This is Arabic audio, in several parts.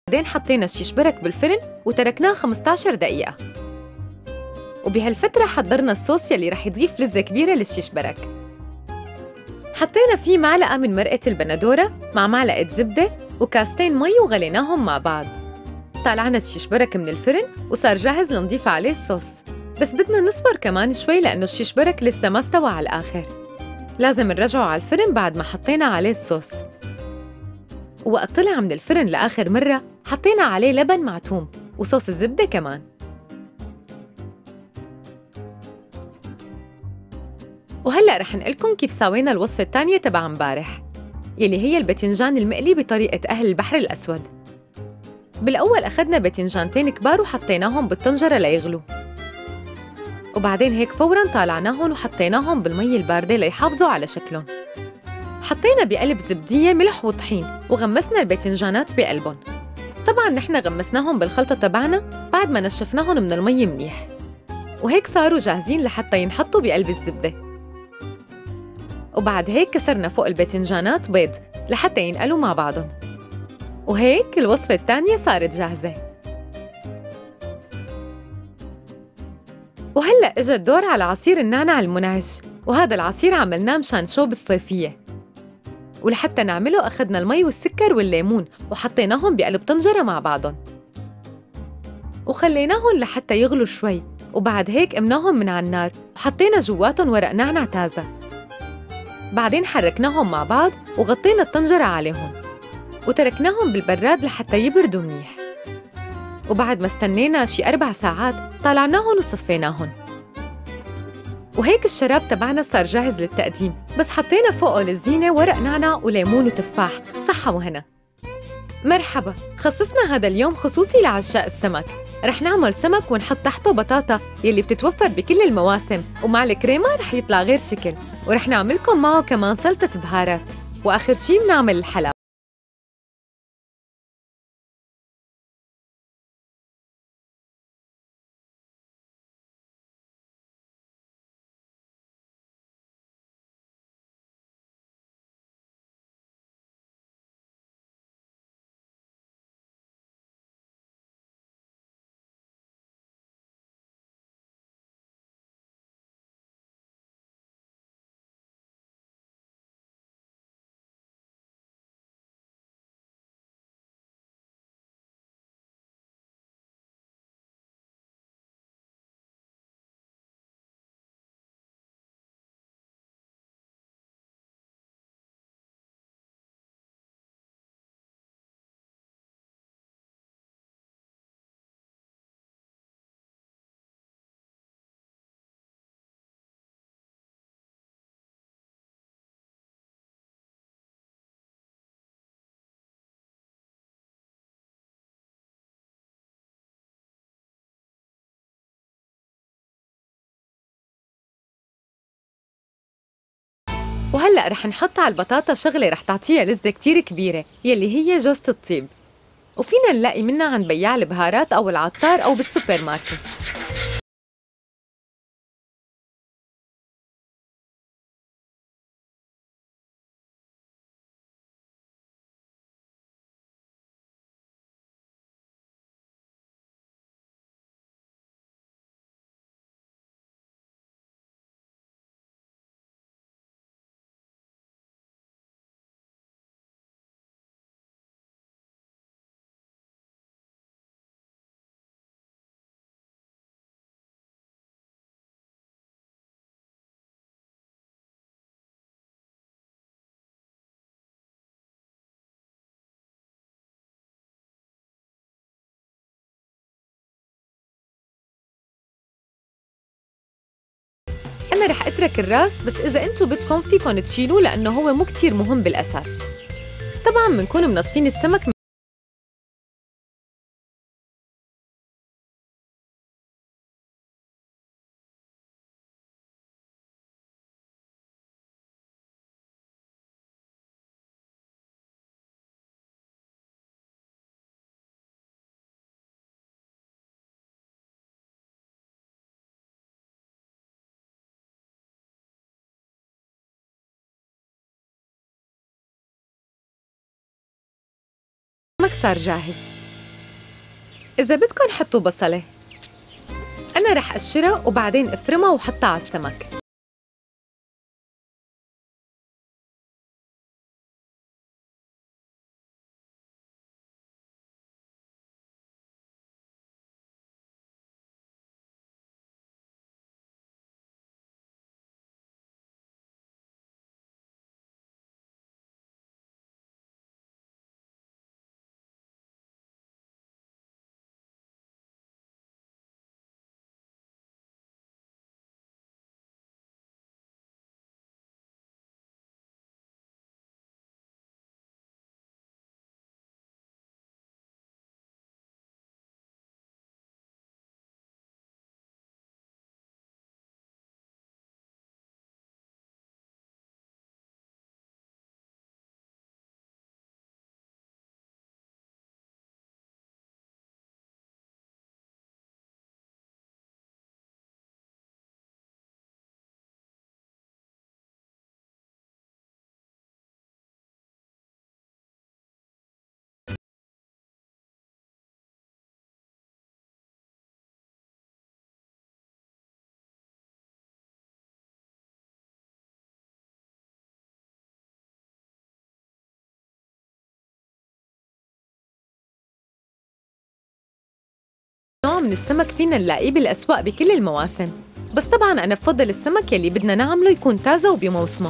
بعدين حطينا الشيش برك بالفرن وتركناه 15 دقيقة. وبهالفترة حضرنا الصوص يلي رح يضيف لذة كبيرة للشيش برك. حطينا فيه معلقة من مرقة البندورة مع معلقة زبدة وكاستين مي وغليناهم مع بعض. طلعنا الشيش برك من الفرن وصار جاهز لنضيف عليه الصوص، بس بدنا نصبر كمان شوي لأنه الشيش برك لسه ما استوى على الآخر. لازم نرجعه على الفرن بعد ما حطينا عليه الصوص. ووقت طلع من الفرن لآخر مرة حطينا عليه لبن مع توم وصوص الزبدة كمان. وهلأ رح نقلكم كيف سوينا الوصفة الثانية تبع امبارح يلي هي الباذنجان المقلي بطريقة أهل البحر الأسود. بالأول أخذنا باذنجانتين كبار وحطيناهم بالطنجرة ليغلوا، وبعدين هيك فوراً طالعناهم وحطيناهم بالمي الباردة ليحافظوا على شكلهم. حطينا بقلب زبدية ملح وطحين وغمسنا الباذنجانات بقلبهم. طبعاً نحن غمسناهم بالخلطة تبعنا بعد ما نشفناهم من المي منيح، وهيك صاروا جاهزين لحتى ينحطوا بقلب الزبدة. وبعد هيك كسرنا فوق الباذنجانات بيض لحتى ينقلوا مع بعضهم، وهيك الوصفة الثانية صارت جاهزة. وهلأ إجا الدور على عصير النعناع المنعش، وهذا العصير عملناه مشان شو بالصيفية. ولحتى نعمله أخذنا المي والسكر والليمون وحطيناهم بقلب طنجرة مع بعضهم وخليناهم لحتى يغلوا شوي، وبعد هيك قمناهم من على النار وحطينا جواتهم ورق نعناع تازة. بعدين حركناهم مع بعض وغطينا الطنجرة عليهم وتركناهم بالبراد لحتى يبردوا منيح. وبعد ما استنينا شي 4 ساعات طلعناهم وصفيناهم، وهيك الشراب تبعنا صار جاهز للتقديم، بس حطينا فوقه للزينة ورق نعناع وليمون وتفاح. صحة وهنا. مرحبا، خصصنا هذا اليوم خصوصي لعشاق السمك. رح نعمل سمك ونحط تحته بطاطا يلي بتتوفر بكل المواسم، ومع الكريمة رح يطلع غير شكل. ورح نعملكم معه كمان سلطة بهارات، وآخر شي بنعمل الحلب. وهلأ رح نحط على البطاطا شغلة رح تعطيها لذة كتير كبيرة يلي هي جوزة الطيب، وفينا نلاقي منها عند بياع البهارات أو العطار أو بالسوبر ماركت. أنا رح أترك الراس، بس إذا أنتو بدكم فيكن تشيلوه لأنه هو مو كتير مهم بالأساس. طبعاً منكون منطفين السمك صار جاهز. إذا بدكن حطوا بصلة، أنا رح أقشرها وبعدين أفرمها وحطها على السمك. نوع من السمك فينا نلاقيه بالأسواق بكل المواسم، بس طبعاً أنا بفضل السمك يلي بدنا نعمله يكون تازة وبموسمه.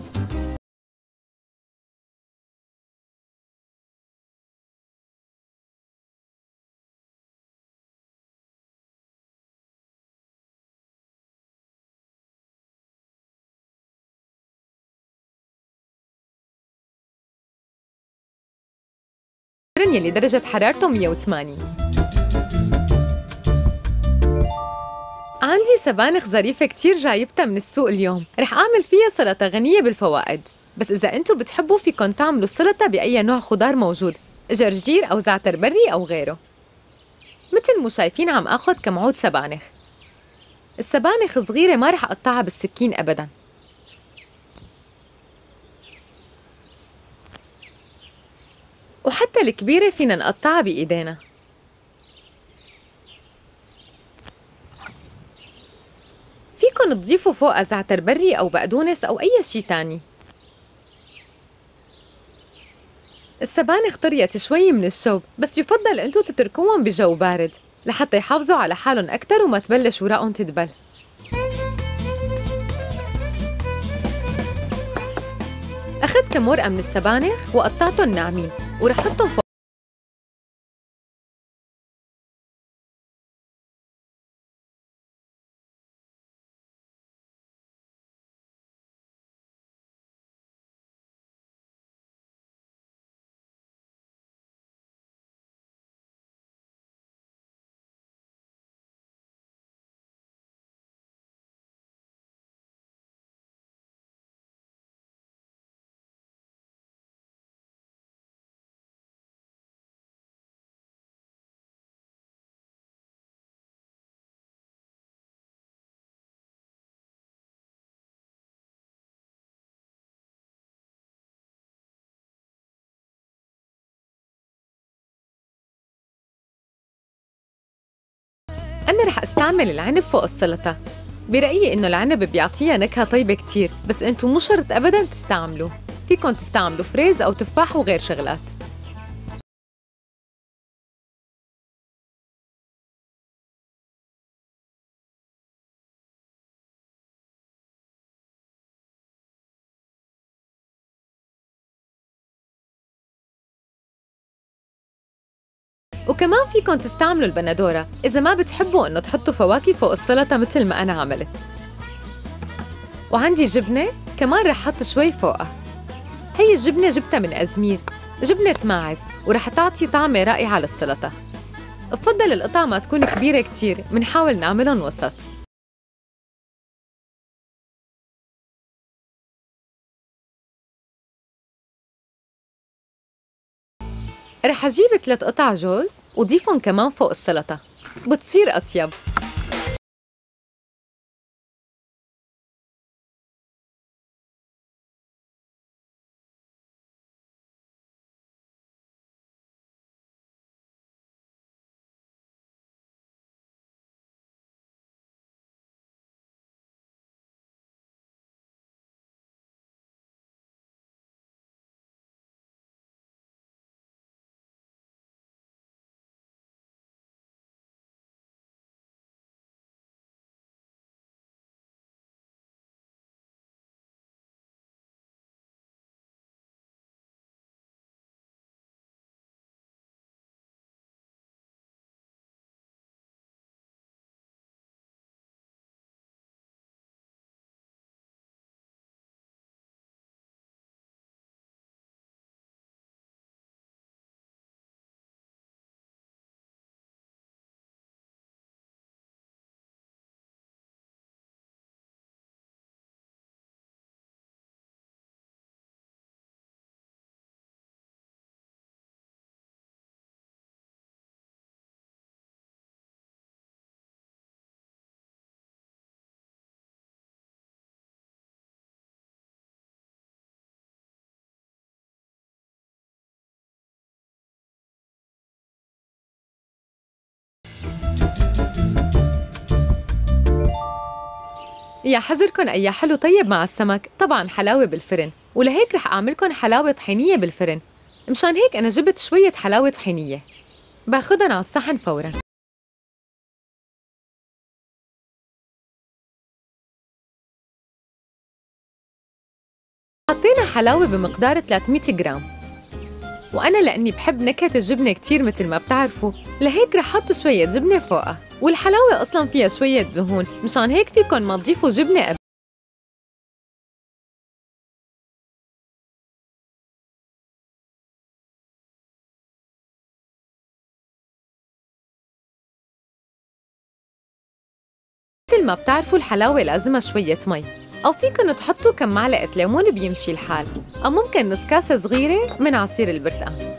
الفرن يلي درجة حرارته 180. عندي سبانخ ظريفة كتير جايبتها من السوق اليوم، رح أعمل فيها سلطة غنية بالفوائد. بس إذا أنتو بتحبوا فيكن تعملوا السلطة بأي نوع خضار موجود، جرجير أو زعتر بري أو غيره. مثل مو شايفين عم آخد كم عود سبانخ. السبانخ صغيرة ما رح أقطعها بالسكين أبداً، وحتى الكبيرة فينا نقطعها بإيدينا. فيكن تضيفوا فوقها زعتر بري أو بقدونس أو أي شي تاني. السبانخ طريت شوي من الشوب، بس يفضل انتو تتركوهم بجو بارد لحتى يحافظوا على حالهم أكتر وما تبلش وراقهم تدبل. أخذت كم ورقة من السبانخ وقطعتهم ناعمين ورح حطهم فوق. أنا رح أستعمل العنب فوق السلطة. برأيي إنه العنب بيعطيها نكهة طيبة كتير، بس انتو مو شرط أبداً تستعملوه، فيكن تستعملوا فريز أو تفاح وغير شغلات. وكمان فيكن تستعملوا البندورة إذا ما بتحبوا إنه تحطوا فواكه فوق السلطة مثل ما أنا عملت. وعندي جبنة كمان رح حط شوي فوقها. هي الجبنة جبتها من أزمير، جبنة ماعز، ورح تعطي طعمة رائعة للسلطة. بفضل القطع ما تكون كبيرة كتير، منحاول نعملهم وسط. رح أجيب 3 قطع جوز وضيفهم كمان فوق السلطة، بتصير أطيب. يا حذركن أي حلو طيب مع السمك، طبعاً حلاوة بالفرن، ولهيك رح أعملكن حلاوة طحينية بالفرن. مشان هيك أنا جبت شوية حلاوة طحينية، باخدن على الصحن فوراً. حطينا حلاوة بمقدار 300 جرام، وأنا لأني بحب نكهة الجبنة كتير مثل ما بتعرفوا، لهيك رح حط شوية جبنة فوقها، والحلاوة أصلاً فيها شوية دهون، مشان هيك فيكن ما تضيفوا جبنة قبل. مثل ما بتعرفوا الحلاوة لازمها شوية مي، أو فيكن تحطوا كم معلقة ليمون بيمشي الحال، أو ممكن نص كاسة صغيرة من عصير البرتقال.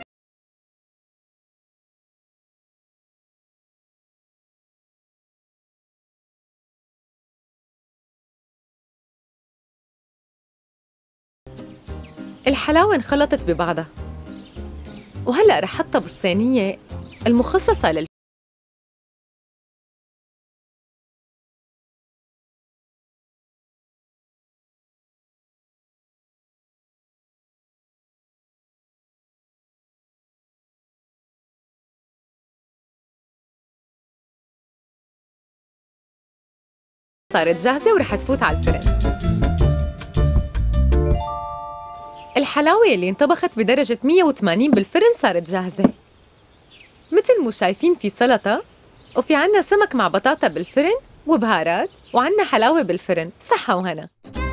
الحلاوة انخلطت ببعضها، وهلأ رح حطها بالصينية المخصصة صارت جاهزة ورح تفوت على الفرن. الحلاوة اللي انطبخت بدرجة 180 بالفرن صارت جاهزة. مثل مو شايفين في سلطة، وفي عنا سمك مع بطاطا بالفرن وبهارات، وعنا حلاوة بالفرن. صحة وهنا.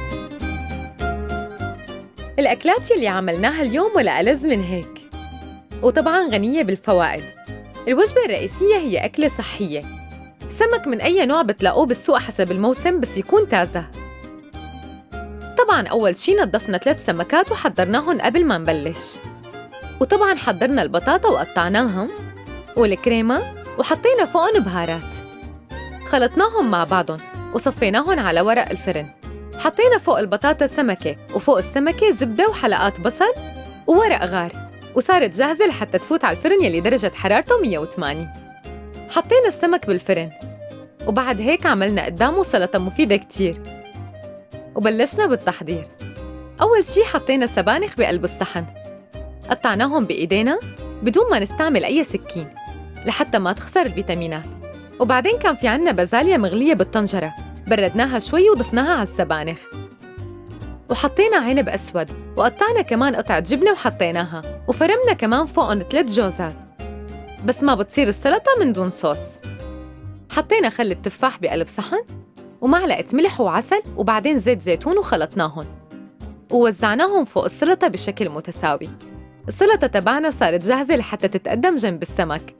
الأكلات يلي عملناها اليوم ولا ألذ من هيك، وطبعاً غنية بالفوائد. الوجبة الرئيسية هي أكلة صحية، سمك من أي نوع بتلاقوه بالسوق حسب الموسم بس يكون تازة. طبعاً أول شي نظفنا 3 سمكات وحضرناهم قبل ما نبلش، وطبعاً حضرنا البطاطا وقطعناهم والكريمة وحطينا فوقهم بهارات، خلطناهم مع بعضهم وصفيناهم على ورق الفرن. حطينا فوق البطاطا سمكة، وفوق السمكة زبدة وحلقات بصل وورق غار، وصارت جاهزة لحتى تفوت على الفرن يلي درجة حرارته 180. حطينا السمك بالفرن، وبعد هيك عملنا قدامه سلطة مفيدة كتير، وبلشنا بالتحضير. أول شي حطينا سبانخ بقلب الصحن، قطعناهم بإيدينا بدون ما نستعمل أي سكين لحتى ما تخسر الفيتامينات. وبعدين كان في عنا بازاليا مغلية بالطنجرة، بردناها شوي وضفناها على السبانخ، وحطينا عنب أسود، وقطعنا كمان قطعة جبنة وحطيناها، وفرمنا كمان فوقهم 3 جوزات، بس ما بتصير السلطة من دون صوص. حطينا خل التفاح بقلب صحن ومعلقة ملح وعسل، وبعدين زيت زيتون وخلطناهم ووزعناهم فوق السلطة بشكل متساوي. السلطة تبعنا صارت جاهزة لحتى تتقدم جنب السمك.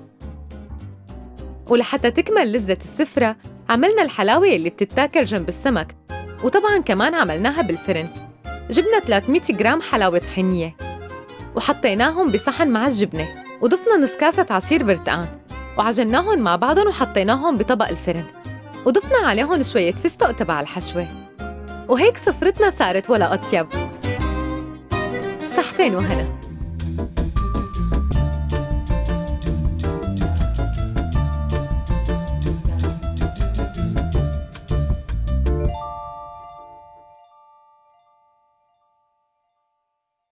ولحتى تكمل لذة السفرة عملنا الحلاوة اللي بتتاكل جنب السمك، وطبعاً كمان عملناها بالفرن. جبنا 300 جرام حلاوة طحينية وحطيناهم بصحن مع الجبنة، وضفنا نص كاسة عصير برتقان، وعجناهم مع بعضهم وحطيناهم بطبق الفرن، وضفنا عليهم شوية فستق تبع الحشوة. وهيك سفرتنا صارت ولا أطيب. صحتين وهنا.